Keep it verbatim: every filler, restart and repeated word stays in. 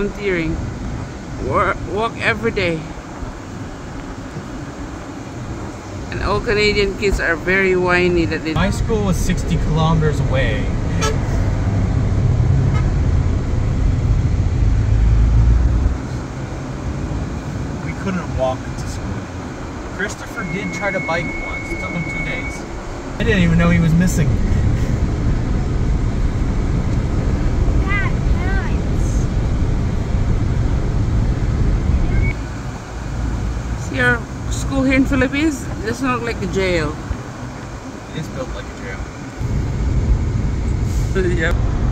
volunteering. Work, walk every day. And all Canadian kids are very whiny that they... My school was sixty kilometers away. We couldn't walk to school. Christopher did try to bike once. It took him two days. I didn't even know he was missing. Dad, parents. See our school here in Philippines? It doesn't look like a jail. It is built like a jail. Yep.